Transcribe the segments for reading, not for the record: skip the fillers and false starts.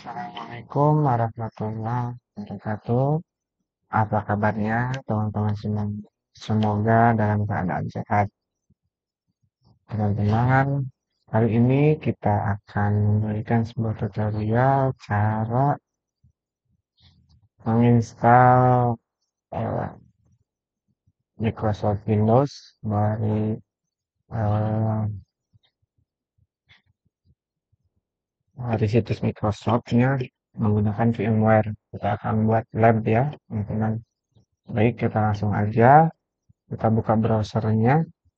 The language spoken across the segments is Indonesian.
Assalamualaikum warahmatullahi wabarakatuh. Apa kabarnya teman-teman semua? Semoga dalam keadaan sehat. Teman-teman, hari ini kita akan memberikan sebuah tutorial cara menginstal eh, Microsoft Windows eh, dari situs Microsoft-nya menggunakan VMware. Kita akan buat lab ya, teman-teman. Baik, kita langsung aja. Kita buka browsernya.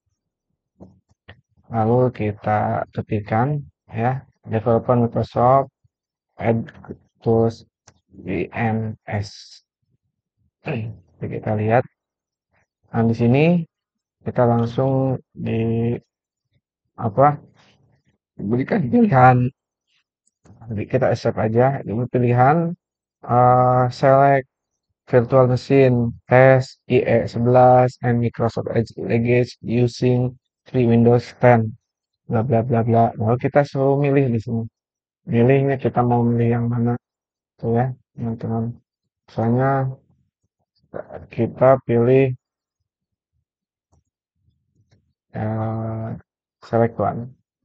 Lalu kita ketikkan ya developer Microsoft add tools VMS. Jadi kita lihat, nah di sini kita langsung di apa berikan pilihan, jadi kita accept aja, ini pilihan select virtual machine test IE11 and Microsoft Edge Legage using free Windows 10 bla bla bla bla. Lalu kita suruh milih di sini. Milihnya kita mau milih yang mana tuh ya, teman-teman. Misalnya kita pilih eh, select one.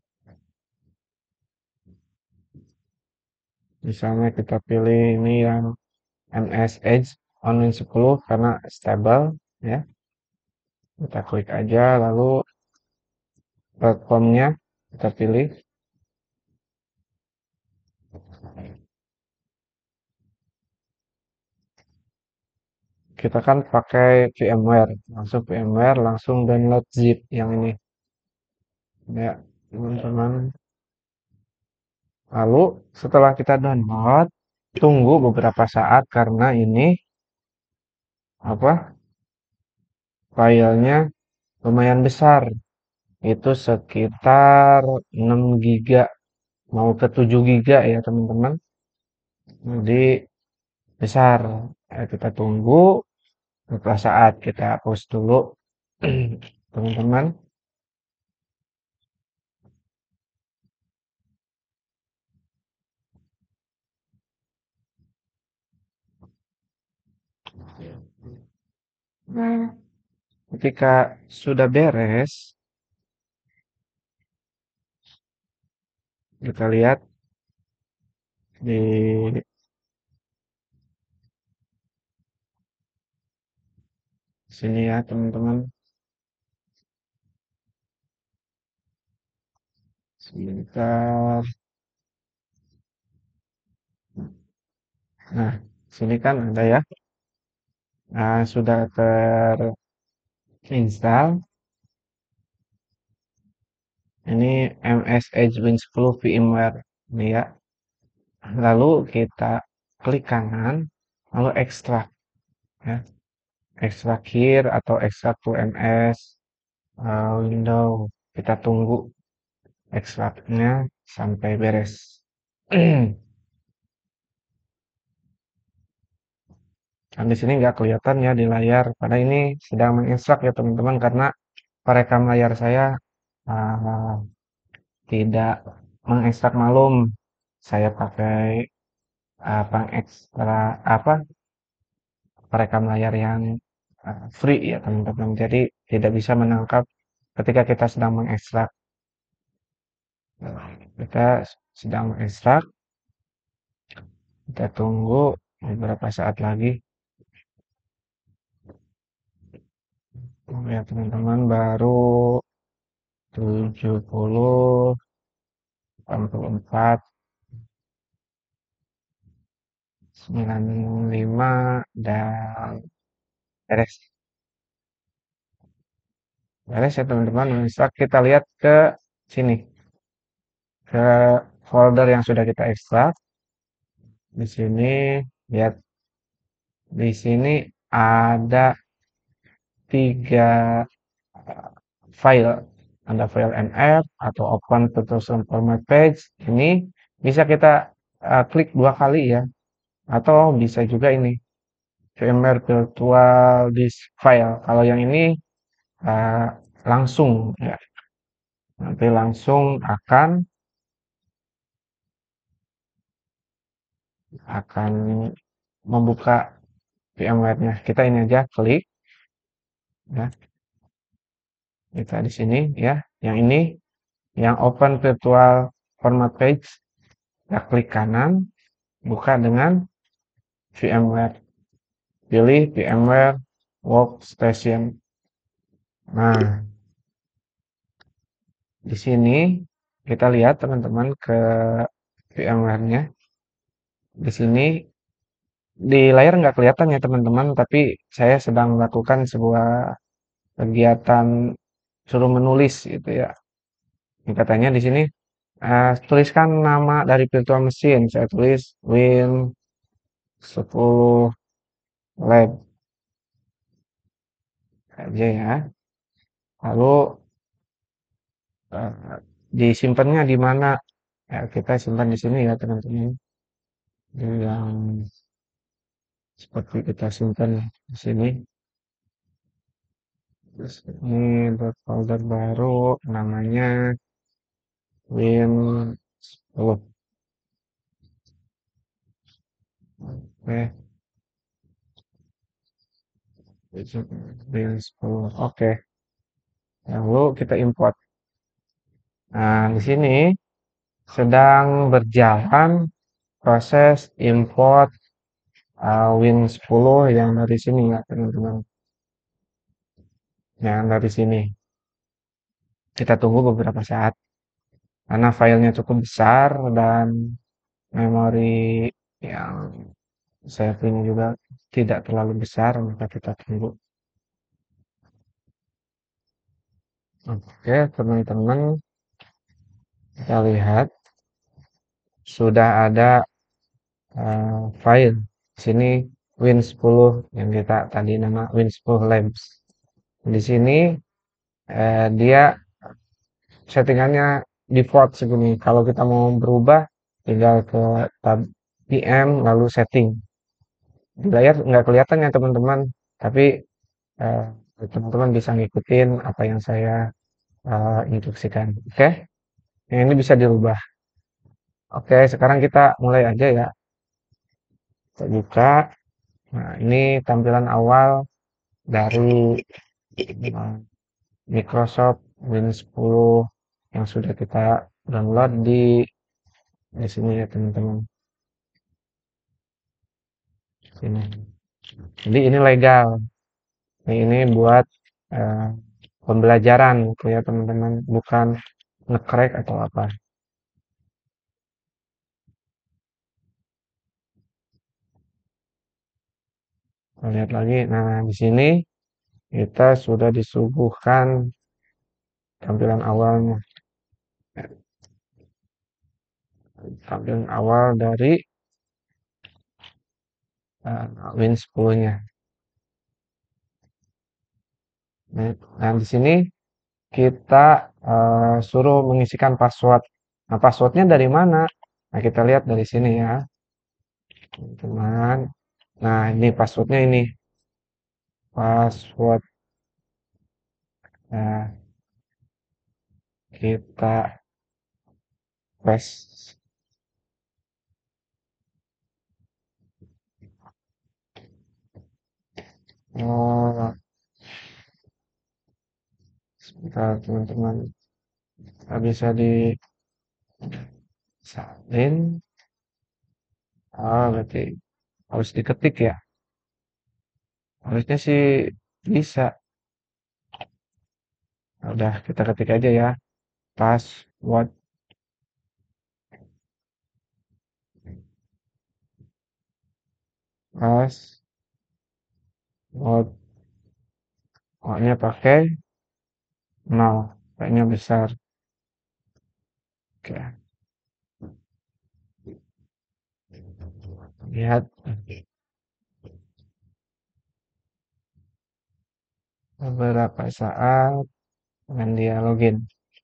Misalnya kita pilih ini yang MS Edge Online 10 karena stable ya. Kita klik aja lalu platformnya kita pilih. Kita kan pakai VMware, langsung VMware langsung download zip yang ini ya, teman-teman. Lalu setelah kita download, tunggu beberapa saat karena ini apa filenya lumayan besar. Itu sekitar 6 giga mau ke 7 giga ya teman-teman. Jadi besar. Kita tunggu beberapa saat, kita hapus dulu teman-teman. Nah, ketika sudah beres, kita lihat di sini ya teman-teman. Sebentar. Nah, sini kan ada ya. Nah, sudah terinstall. Ini MS Edge Win 10 VMware. Ini ya. Lalu kita klik kanan, lalu ekstrak ya. Ekstrak here atau ekstrak to MS window. Kita tunggu ekstraknya sampai beres. Kan di sini nggak kelihatan ya di layar, karena ini sedang mengekstrak ya teman-teman, karena perekam layar saya uh, tidak mengekstrak malum. Saya pakai pengekstra apa perekam layar yang free ya teman-teman. Jadi tidak bisa menangkap ketika kita sedang mengekstrak. Kita sedang mengekstrak, kita tunggu beberapa saat lagi. Ya teman-teman, baru 70, 84, 95 dan beres. Beres ya teman-teman. Menginstal, kita lihat ke sini, ke folder yang sudah kita ekstrak. Di sini lihat, di sini ada 3 file. Ada file mf atau open Photoshop format page. Ini bisa kita klik 2 kali ya. Atau bisa juga ini VMware Virtual Disk File. Kalau yang ini uh, langsung ya. Nanti langsung akan akan membuka VMware-nya. Kita ini aja klik ya. Kita di sini ya. Yang ini yang open virtual format page. Kita klik kanan, buka dengan VMware. Pilih VMware Workstation. Nah, di sini kita lihat teman-teman ke VMware-nya. Di sini di layar nggak kelihatan ya teman-teman, tapi saya sedang melakukan sebuah kegiatan suruh menulis gitu ya. Ini katanya di sini tuliskan nama dari virtual machine. Saya tulis Win10 Lab aja ya. Lalu disimpannya di mana? Ya, kita simpan di sini ya teman-teman. Di yang seperti kita simpan di sini. Terus ini buat folder baru namanya Win10. Oke, Win10. Oke. Lalu kita import. Nah, di sini sedang berjalan proses import Win10 yang dari sini ya teman-teman. Yang dari sini. Kita tunggu beberapa saat. Karena filenya cukup besar dan memori yang saya punya juga tidak terlalu besar, maka kita tunggu. Oke, teman-teman, kita lihat sudah ada file. Di sini Win10 yang kita tadi nama Win10 Labs. Di sini dia settingannya default segini. Kalau kita mau berubah, tinggal ke tab PM lalu setting. Di layar nggak kelihatan ya teman-teman, tapi eh, teman-teman bisa ngikutin apa yang saya instruksikan. Oke, yang ini bisa dirubah. Oke, sekarang kita mulai aja ya. Kita buka. Nah, ini tampilan awal dari eh, Microsoft Win10 yang sudah kita download di sini ya teman-teman. Sini. Jadi ini legal. Ini buat eh, pembelajaran gitu ya teman-teman, bukan nge-crack atau apa. Kita lihat lagi. Nah, di sini kita sudah disuguhkan tampilan awalnya. Tampilan awal dari Win10-nya. Nah, di sini kita suruh mengisikan password. Nah, passwordnya dari mana? Nah, kita lihat dari sini ya, teman. Nah, ini passwordnya ini. Password. Nah, kita paste. Oh, sebentar teman-teman. Nggak bisa disalin. Oh, berarti harus diketik ya. Harusnya sih bisa. Nah, udah kita ketik aja ya. Password. Password. O-nya pakai 0. Kayaknya besar. Oke. Lihat beberapa saat dengan dia login.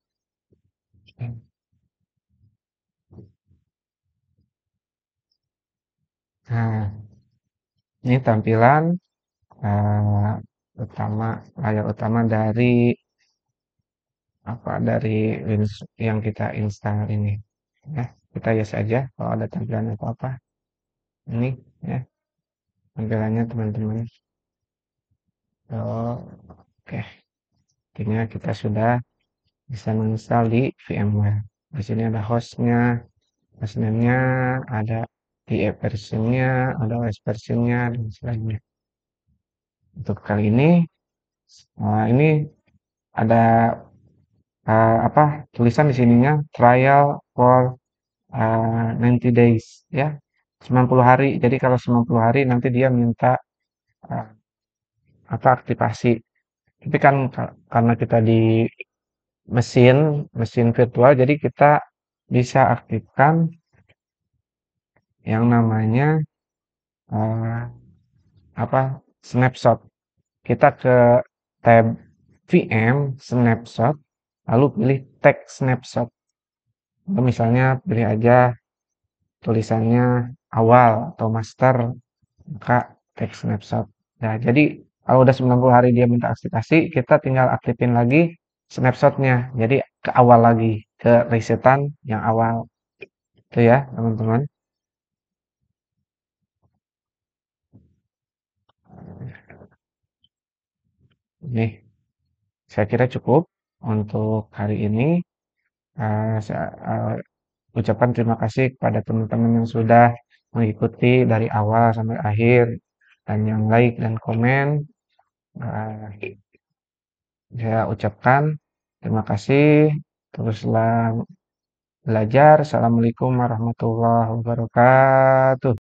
Nah, ini tampilan eh, utama, layar utama dari apa dari yang kita install ini. Ya, kita yes aja kalau ada tampilan apa-apa. Ini ya tampilannya teman-teman. Oh, oke. Akhirnya kita sudah bisa menginstal di VMware. Di sini ada hostnya, hostname-nya, ada IE versionnya, ada OS versionnya, dan sebagainya. Untuk kali ini ada apa tulisan di sininya trial for 90 days ya 90 hari. Jadi kalau 90 hari nanti dia minta uh, apa aktivasi. Tapi kan karena kita di mesin mesin virtual jadi kita bisa aktifkan yang namanya uh, apa snapshot. Kita ke tab VM snapshot lalu pilih tag snapshot. Atau misalnya pilih aja tulisannya awal atau master, maka tag snapshot. Nah, jadi kalau udah 90 hari dia minta aktivasi, kita tinggal aktifin lagi snapshotnya. Jadi ke awal lagi, ke resetan yang awal. Itu ya, teman-teman. Nih, saya kira cukup untuk hari ini. Saya ucapkan terima kasih kepada teman-teman yang sudah mengikuti dari awal sampai akhir dan yang like dan komen. Eh, Saya ucapkan terima kasih. Teruslah belajar. Assalamualaikum warahmatullahi wabarakatuh.